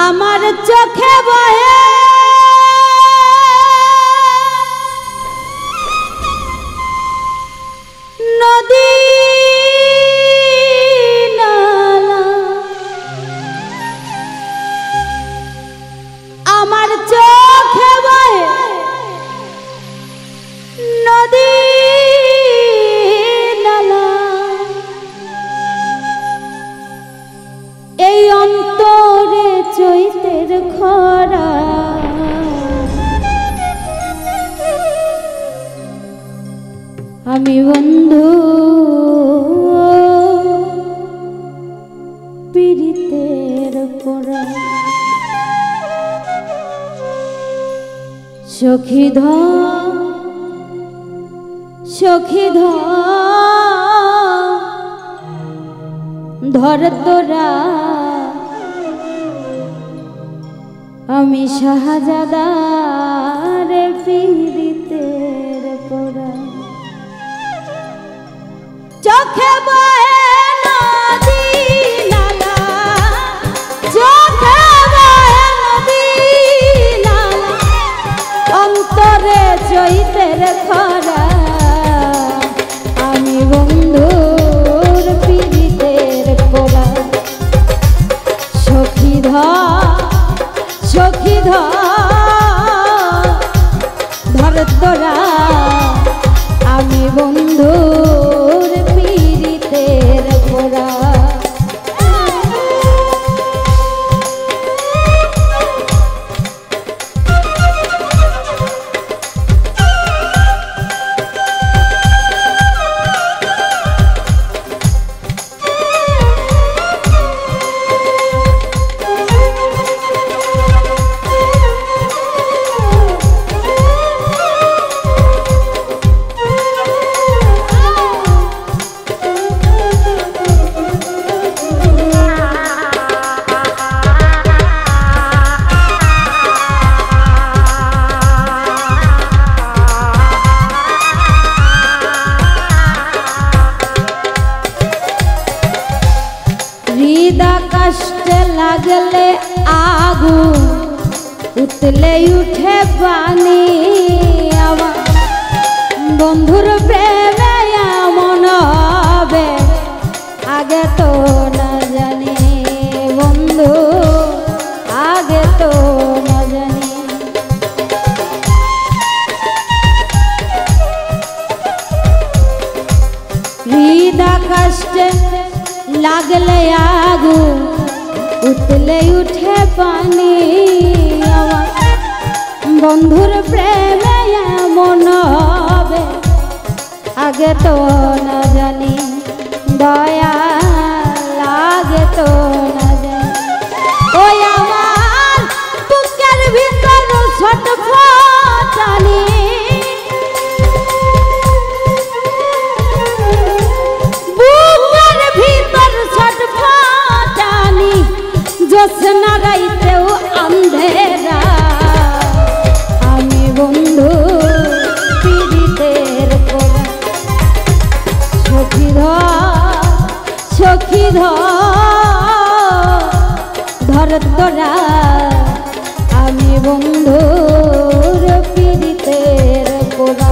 আমার চোখে বহে নদী নালা, আমার চোখে বহে নদী নালা, এই অন্তরে চৈতের খরা আমি বন্ধু পীড়িতের পরা সখী ধর তোরা আমি শাহজাদার পীড়িতের পরা চোখে বহে নদী নালা, চোখে বহে নদী নালা, অন্তরে চৈতের খরা আমি বন্ধুর পীড়িতের পরা সখী ধর তোরা আমি বন্ধুর পীড়িতের পরা কষ্টে লাগলে আগুন উতলে উঠে পানি আমার বন্ধুর প্রেমে এমন হবে আগে তো না জানি বন্ধু আগে তো না জানি হৃদয় কষ্টে লাগলে আগুন উতলে উঠে পানি আমার বন্ধুর প্রেমে এমন হবে আগে তো না জানি দয়া লাগে তো না জানি ওই আমার বুকের ভিতর ছটফটানি জোছনা রাইতেও আন্ধেরা আমি বন্ধু পীড়িতের পরা সখী ধর তোরা আমি বন্ধুর পীড়িতের পরা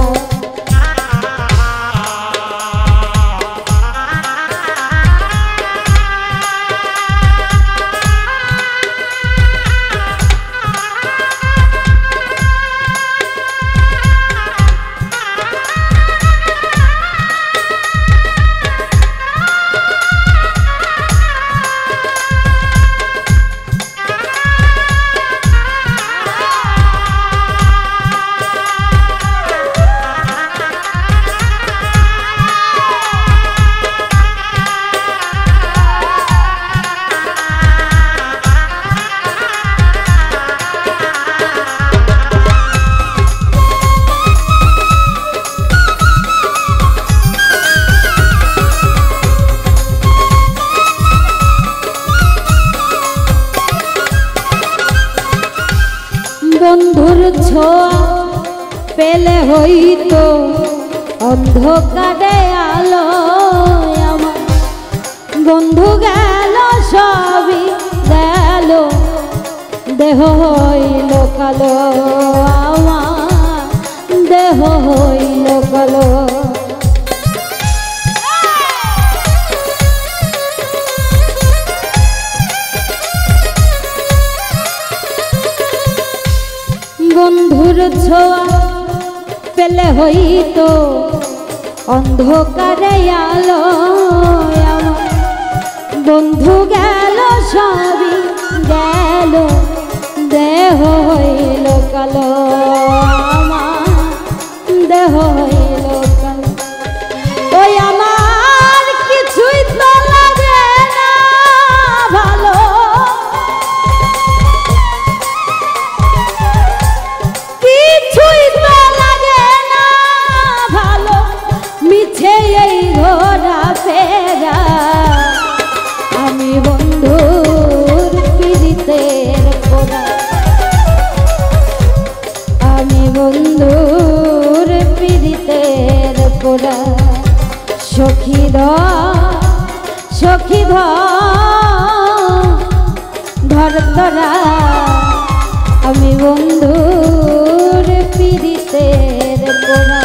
বন্ধুর ছোঁয়া পেলে হইতো অন্ধকারে আলো আমার বন্ধু গেল সবই গেল দেহ হইল কালো, আমার দেহ হইল কালো। বন্ধুর ছোঁয়া পেলে হইতো অন্ধকারে আলো, আমার বন্ধু গেল সবই গেল, দেহ হইল কালো, আমার দেহ হইল কালো। ওই আমার কিছুই তো লাগে না ভালো, কিছুই তো লাগে না ভালো, মিছে এই ঘোরা ফেরা। আমি বন্ধুর পীড়িতের পোড়া, আমি বন্ধুর পীড়িতের পোড়া। সখী সখী ধর তোরা, আমি বন্ধুর পীড়িতের পোড়া।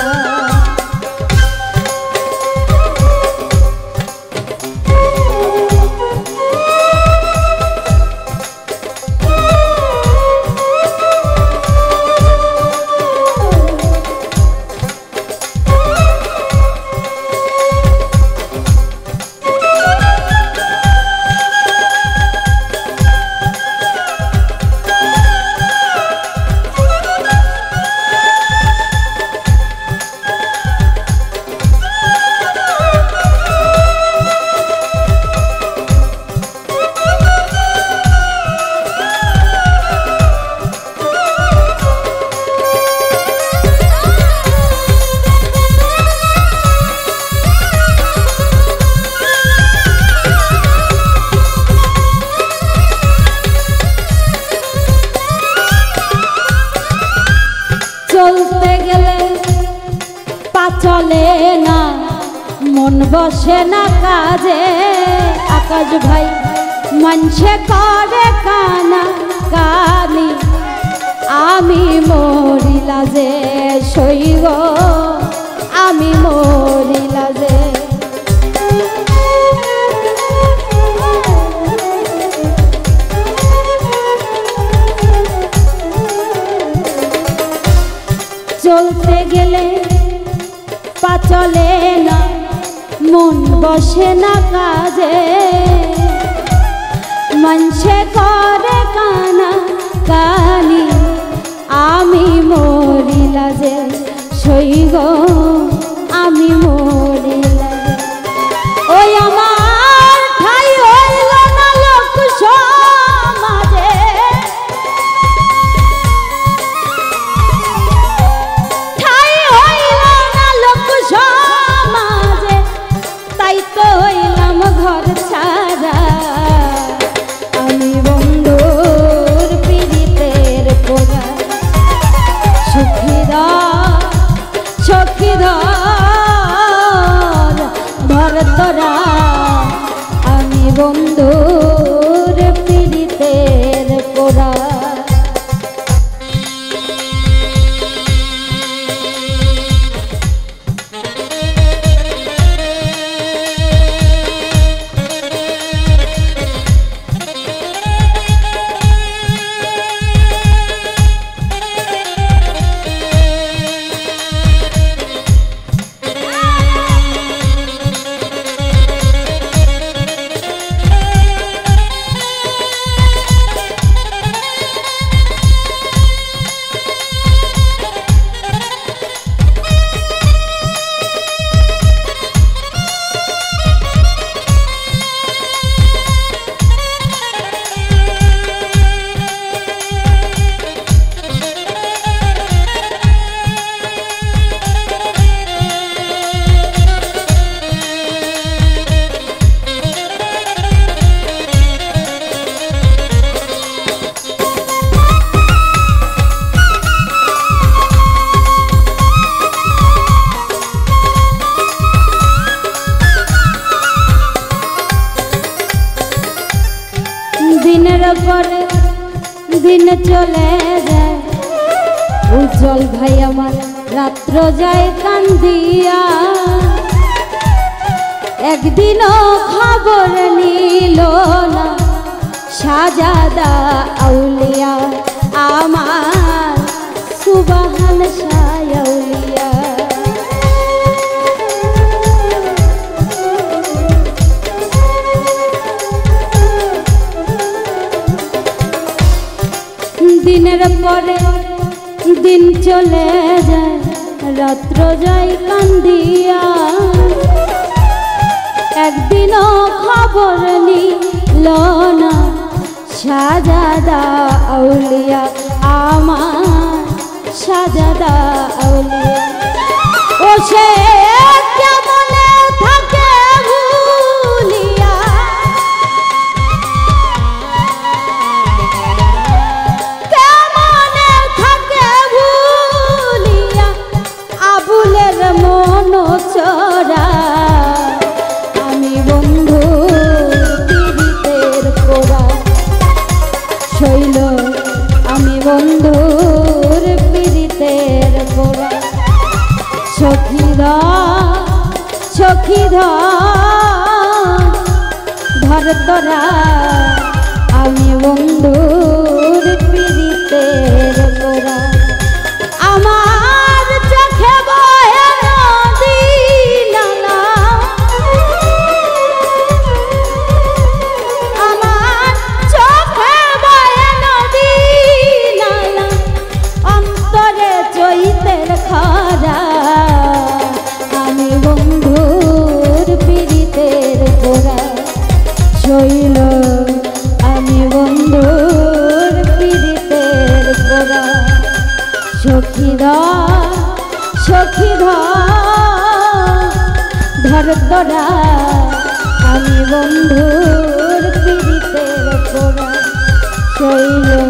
চলতে গেলে পা চলে না, মন বসে না কাজে। আকাশ ভাই মানুষে করে কানা কানি, আমি মরি লাজে সইব, আমি মরি লাজে। চলতে গেলে পা চলে না, মন বসে না কাজে। মানুষে করে কানা কানি, আমি মরি লাজে সইব, আমি মরি লাজে। ওই আমার ঠাই হইল না লোক সমাজে, ঠাই হইল না লোক সমাজে, তাই তো হইলাম ঘর ছাড়া। আমি বন্ধুর পীড়িতের পোড়া, সখীরা ধর তোরা, আমি বন্ধুর পীড়িতের পোড়া। দিন চলে যায় উজ্জ্বল ভাই আমার রাত্র যায় কান্দিয়া, একদিনও খবর নিল না শাহজাদা আউলিয়া আমার সুবহান শাহ আউলিয়া। দিনের পরে দিন চলে যায় রাত্র যায় কান্দিয়া, একদিনও খবর নিল না শাহজাদা আউলিয়া আমার শাহজাদা আউলিয়া। ও সে কেমনে থাকে ভুলিয়া, কেমনে থাকে ভুলিয়া আবুলের মন চরা, আমি বন্ধু পীড়িতের কোরা শৈল, আমি বন্ধুর পীড়িতের কোরা। সখী ধর তোরা, আমি বন্ধুর পীড়িতের কোরা। আমার চোখে বয়ে নদী নালা, আমার চোখে বয়ে নদী নালা, অন্তরে চৈতের খরা, আমি বন্ধুর পীড়িতের কোরা শৈল, আমি বন্ধুর পীড়িতের কোরা। সখী ধর তোরা, আমি বন্ধুর পীড়িতের কোরা শৈল।